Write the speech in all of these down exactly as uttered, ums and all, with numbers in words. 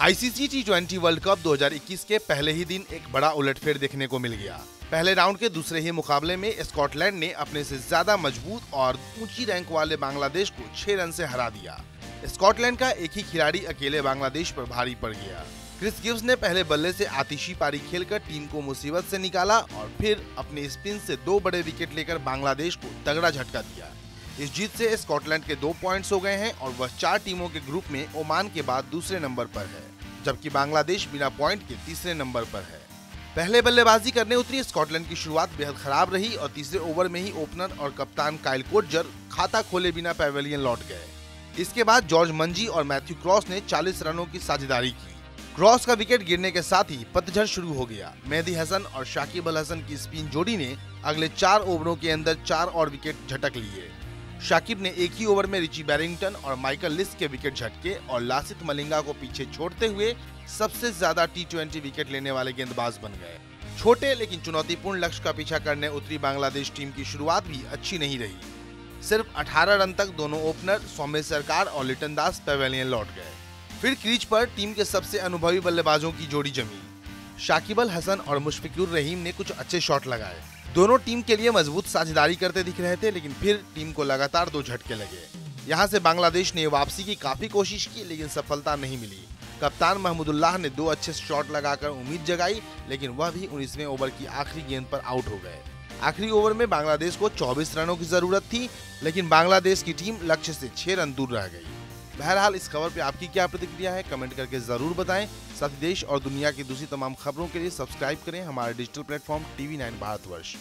ICC T twenty world cup दो हज़ार इक्कीस के पहले ही दिन एक बड़ा उलटफेर देखने को मिल गया। पहले राउंड के दूसरे ही मुकाबले में स्कॉटलैंड ने अपने से ज्यादा मजबूत और ऊंची रैंक वाले बांग्लादेश को छह रन से हरा दिया। स्कॉटलैंड का एक ही खिलाड़ी अकेले बांग्लादेश पर भारी पड़ गया। क्रिस गिव्स ने पहले बल्ले से आतिशी पारी खेलकर टीम को मुसीबत से निकाला और फिर अपने स्पिन से दो बड़े विकेट लेकर बांग्लादेश को तगड़ा झटका दिया। इस जीत से स्कॉटलैंड के दो पॉइंट्स हो गए हैं और वह चार टीमों के ग्रुप में ओमान के बाद दूसरे नंबर पर है, जबकि बांग्लादेश बिना पॉइंट के तीसरे नंबर पर है। पहले बल्लेबाजी करने उतरी स्कॉटलैंड की शुरुआत बेहद खराब रही और तीसरे ओवर में ही ओपनर और कप्तान काइल कोटजर खाता खोले बिना पैवेलियन लौट गए। इसके बाद जॉर्ज मंजी और मैथ्यू क्रॉस ने चालीस रनों की साझेदारी की। क्रॉस का विकेट गिरने के साथ ही पतझड़ शुरू हो गया। मेहदी हसन और शाकिब अल हसन की स्पिन जोड़ी ने अगले चार ओवरों के अंदर चार और विकेट झटक लिए। शाकिब ने एक ही ओवर में रिची बैरिंगटन और माइकल लिस्ट के विकेट झटके और लासिथ मलिंगा को पीछे छोड़ते हुए सबसे ज्यादा टी ट्वेंटी विकेट लेने वाले गेंदबाज बन गए। छोटे लेकिन चुनौतीपूर्ण लक्ष्य का पीछा करने उतरी बांग्लादेश टीम की शुरुआत भी अच्छी नहीं रही। सिर्फ अठारह रन तक दोनों ओपनर सौम्य सरकार और लिटन दास पैवेलियन लौट गए। फिर क्रीज पर टीम के सबसे अनुभवी बल्लेबाजों की जोड़ी जमी। शाकिब अल हसन और मुशफिकुर रहीम ने कुछ अच्छे शॉट लगाए। दोनों टीम के लिए मजबूत साझेदारी करते दिख रहे थे, लेकिन फिर टीम को लगातार दो झटके लगे। यहां से बांग्लादेश ने वापसी की काफी कोशिश की, लेकिन सफलता नहीं मिली। कप्तान महमूदुल्लाह ने दो अच्छे शॉट लगाकर उम्मीद जगाई, लेकिन वह भी उन्नीसवें ओवर की आखिरी गेंद पर आउट हो गए। आखिरी ओवर में बांग्लादेश को चौबीस रनों की जरूरत थी, लेकिन बांग्लादेश की टीम लक्ष्य से छह रन दूर रह गई। बहरहाल इस खबर पे आपकी क्या प्रतिक्रिया है, कमेंट करके जरूर बताएं। साथ ही देश और दुनिया की दूसरी तमाम खबरों के लिए सब्सक्राइब करें हमारे digital platform TV nine Bharatvarsh.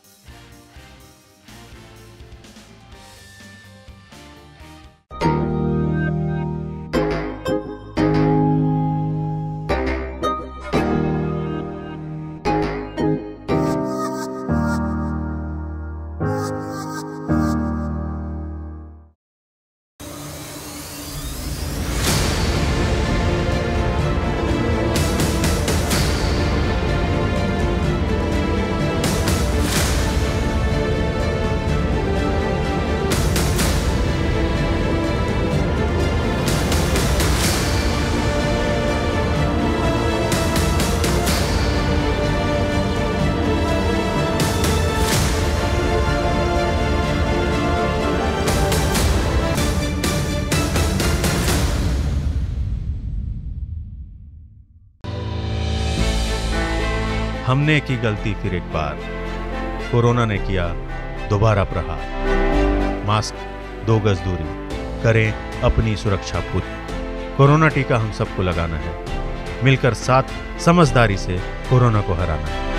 हमने की गलती फिर एक बार, कोरोना ने किया दोबारा प्रहार। मास्क, दो गज दूरी, करें अपनी सुरक्षा पूरी। कोरोना टीका हम सबको लगाना है, मिलकर साथ समझदारी से कोरोना को हराना है।